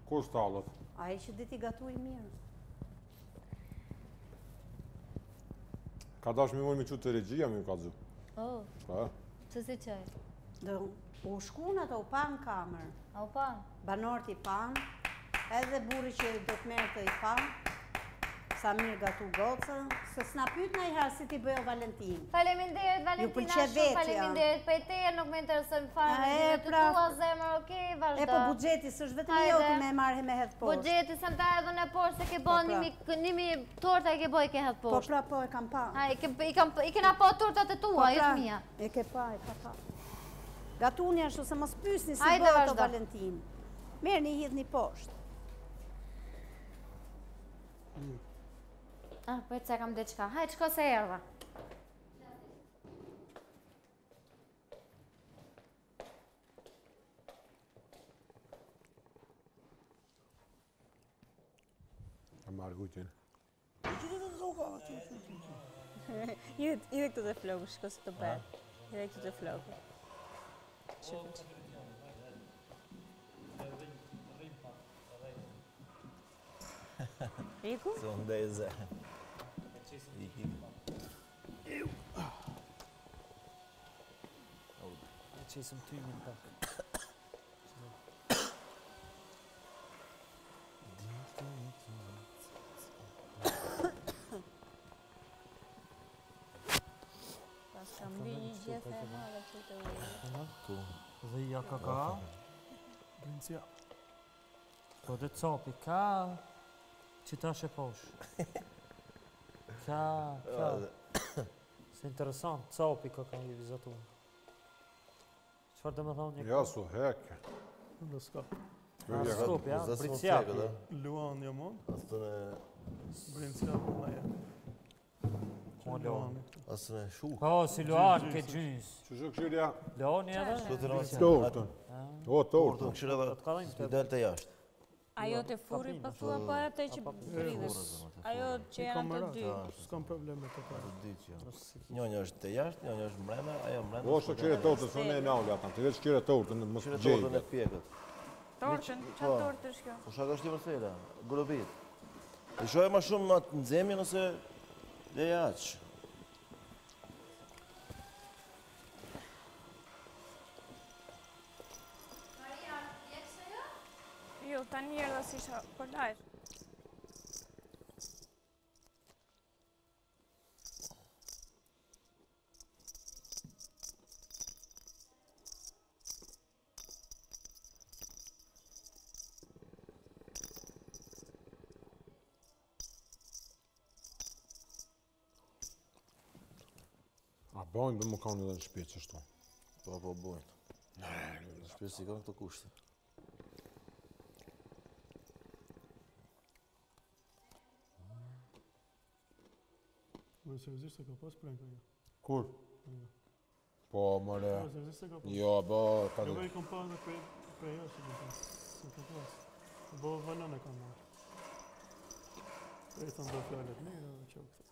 Kur stallët? Ai që diti gatuj mirë. Ka dash me më qëtë të regjia me ka zhu. Oh, Pa? që si qaj? U shkun ato, u pan kamer. A u pan? Banorët i pan, edhe burri që do të merë të i pan, sa mirë gatu goca, se s'na pyt në i herë si ti bëjo Valentin. Faleminderit, Valentina, shumë faleminderit, për e teje nuk me interesën farë me dhime të tua zemër, okej, vazhdo. E po bugjeti, s'është vetëm joti me marrë me hedhë poshtë. Bugjeti, se më ta edhe në poshtë, se ke bo nimi torta e ke boj ke hedhë Po poshtë. pra, po e kam pa. I kena pa tortat e tua, jo të mija. E ke pa, e ka pa. Gatuni ashtu se mos pysni si Hajde, bëhet vazhdo. të Valentin. Merë një hidhni poshtë. Po e të se kam dhe qka. Hajde, qko se erdha. A marrë gujtin. Ide këtu të flokë, shko se të bërë. Ide këtu të flokë. Shëfën që. Riku? Sondeze. Qesëm ty një pak. Pas kam bi një gjithë e madhe që të ujë. Dhe ja ka. Brincia. Po dhe copi, ka që ta sheposh. Ka. Se interesant, copi ka i vizatu. Qëfar dhe me thonë një? Ja, su heke. Në s'ka. Skopi, ja, Brinciapi. Luan jo mon, Asën e... Brinciapi në jetë. Mo Leoni. Asën e shu. Po, si Luan, ke gjys. Që shë këshirja? Leoni edhe? Tortën. O, tortën. Tortën këshirë edhe del të jashtë. Ajo të furi për thua po atë që pridhës. Ajo që janë të dy. S'kam probleme të ka. Njënjë është të jashtë, njënjë është mbreme, ajo mbreme. O, shë këshirë tortën, së ne e naulli atan. Të vetë këshirë tortën, mos Këshirë gjejnë. tortën e pjekët. Tortën? Qa tortë është kjo? Po shaka është të vërthejla, grobit. E shoje ma shumë ma të nëzemi nëse dhe jaqë. Jo, ta njerë dhe si isha për lajrë. A bojnë dhe më kanë edhe në shpje që shto. Po bojnë. Në shpje si kanë këto kushte. Më seriozisht se ka pas pranka jo. Kur? Po, mëre. Seriozisht se ka pas. Jo, bo, ta Jo, dhe. i kom pa dhe prej jashtë dhe pas. Se ka pas. Bo valon e kam marrë. E thënë do fjallet mirë, dhe që u këthe.